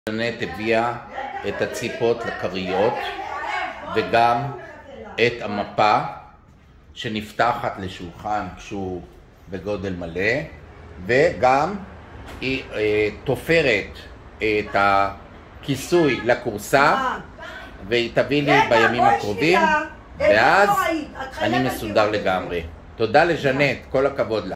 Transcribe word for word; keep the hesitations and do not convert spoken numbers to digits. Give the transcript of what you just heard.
ז'נט הביאה את הציפות לכריות וגם את המפה שנפתחת לשולחן כשהוא בגודל מלא, וגם היא אה, תופרת את הכיסוי לכורסה והיא תביא לי בימים הקרובים, ואז אני מסודר לגמרי. תודה לז'נט, כל הכבוד לה.